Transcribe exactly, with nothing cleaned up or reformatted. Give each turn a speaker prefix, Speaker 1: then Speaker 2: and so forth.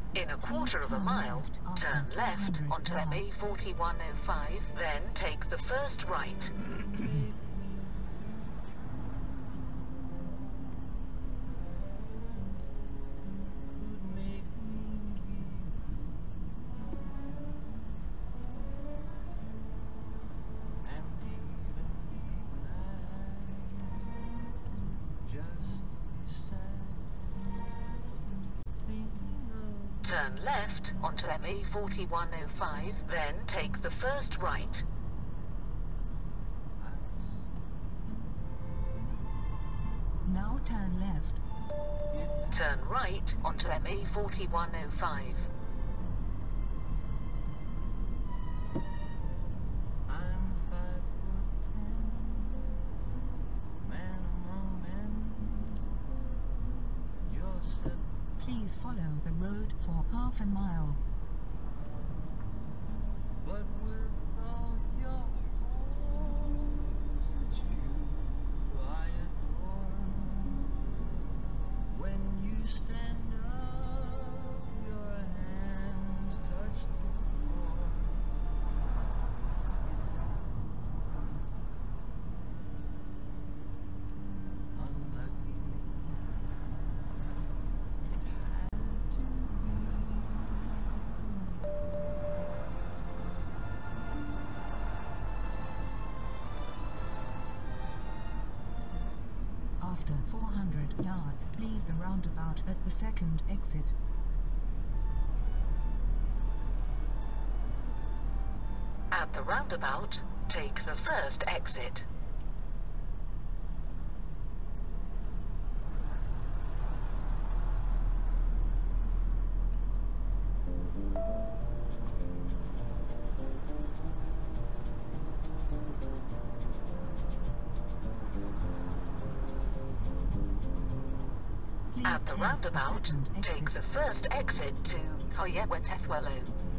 Speaker 1: In a quarter of a mile, turn left onto M A forty-one oh five, then take the first right. Turn left onto M A forty-one oh five, then take the first right.
Speaker 2: Now turn left.
Speaker 1: Turn right onto M A forty-one oh five.
Speaker 2: Please follow the road for half a mile.
Speaker 3: But with all your flaws, it's you I adore. When you stand up, your hands touch the floor. Unlucky me.
Speaker 2: After four hundred yards, leave the roundabout at the second exit.
Speaker 1: At the roundabout, take the first exit. At the roundabout, take the first exit to Pueblo.